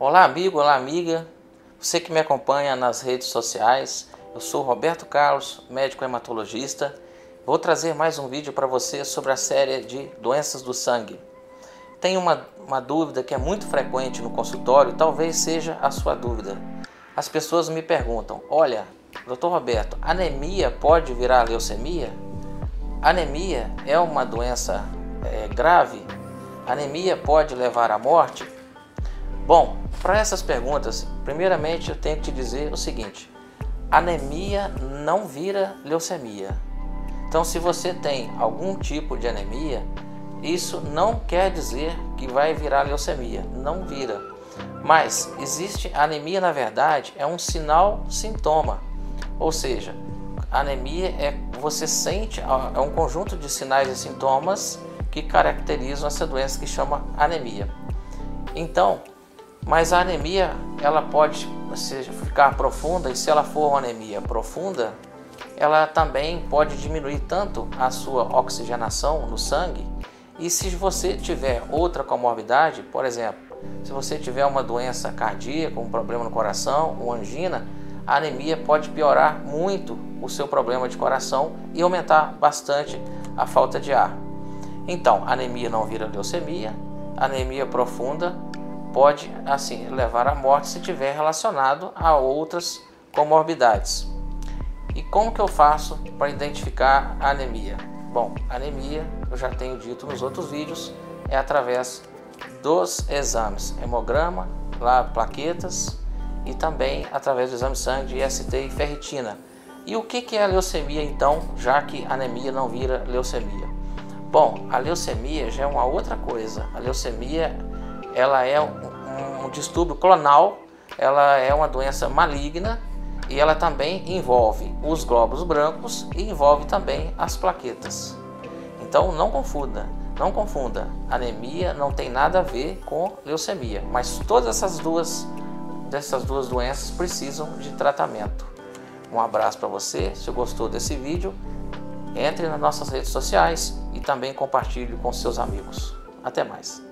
Olá amigo, olá amiga, você que me acompanha nas redes sociais, eu sou Roberto Carlos, médico hematologista. Vou trazer mais um vídeo para você sobre a série de doenças do sangue. Tem uma dúvida que é muito frequente no consultório, talvez seja a sua dúvida. As pessoas me perguntam, olha, Dr. Roberto, anemia pode virar leucemia? Anemia é uma doença grave? Anemia pode levar à morte? Bom, para essas perguntas, primeiramente eu tenho que te dizer o seguinte: anemia não vira leucemia. Então, se você tem algum tipo de anemia, isso não quer dizer que vai virar leucemia, não vira. Mas existe anemia, na verdade, é um sinal-sintoma, ou seja, anemia você sente, é um conjunto de sinais e sintomas que caracterizam essa doença que chama anemia. Então, mas a anemia ela pode ficar profunda, e se ela for uma anemia profunda, ela também pode diminuir tanto a sua oxigenação no sangue. E se você tiver outra comorbidade, por exemplo, se você tiver uma doença cardíaca, um problema no coração, uma angina, a anemia pode piorar muito o seu problema de coração e aumentar bastante a falta de ar. Então, anemia não vira leucemia, anemia profunda pode assim levar à morte se tiver relacionado a outras comorbidades. E como que eu faço para identificar a anemia? Bom, anemia, eu já tenho dito nos outros vídeos, é através dos exames hemograma, plaquetas, e também através do exame de sangue de IST e ferritina. E o que é a leucemia então, já que anemia não vira leucemia? Bom, a leucemia já é uma outra coisa. A leucemia ela é um distúrbio clonal, ela é uma doença maligna e ela também envolve os glóbulos brancos e envolve também as plaquetas. Então não confunda, anemia não tem nada a ver com leucemia, mas todas essas duas doenças precisam de tratamento. Um abraço para você. Se gostou desse vídeo, entre nas nossas redes sociais e também compartilhe com seus amigos. Até mais.